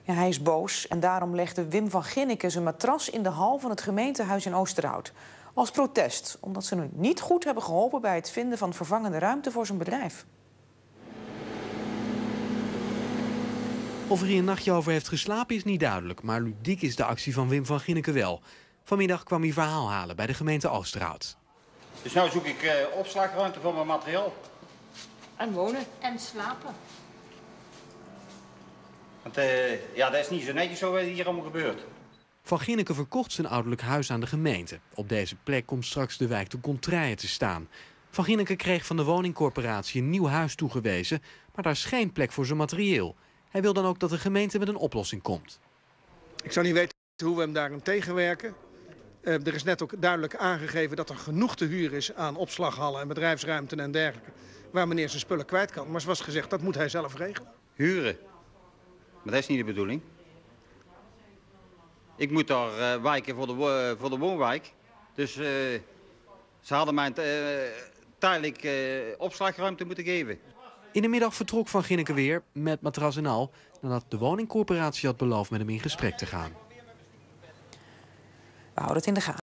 Ja, hij is boos en daarom legde Wim van Ginneken zijn matras in de hal van het gemeentehuis in Oosterhout. Als protest, omdat ze hem niet goed hebben geholpen bij het vinden van vervangende ruimte voor zijn bedrijf. Of er hier een nachtje over heeft geslapen is niet duidelijk, maar ludiek is de actie van Wim van Ginneken wel. Vanmiddag kwam hij verhaal halen bij de gemeente Oosterhout. Dus nu zoek ik opslagruimte voor mijn materiaal. En wonen. En slapen. Want ja, dat is niet zo netjes zo wat hier allemaal gebeurt. Van Ginneken verkocht zijn ouderlijk huis aan de gemeente. Op deze plek komt straks de wijk de Contraille te staan. Van Ginneken kreeg van de woningcorporatie een nieuw huis toegewezen, maar daar is geen plek voor zijn materieel. Hij wil dan ook dat de gemeente met een oplossing komt. Ik zou niet weten hoe we hem daarin tegenwerken. Er is net ook duidelijk aangegeven dat er genoeg te huur is aan opslaghallen en bedrijfsruimten en dergelijke, waar meneer zijn spullen kwijt kan. Maar zoals gezegd, dat moet hij zelf regelen. Huren. Maar dat is niet de bedoeling. Ik moet daar wijken voor de woonwijk. Dus ze hadden mij tijdelijk opslagruimte moeten geven. In de middag vertrok Van Ginneken weer, met matras en al, nadat de woningcorporatie had beloofd met hem in gesprek te gaan. We houden het in de gaten.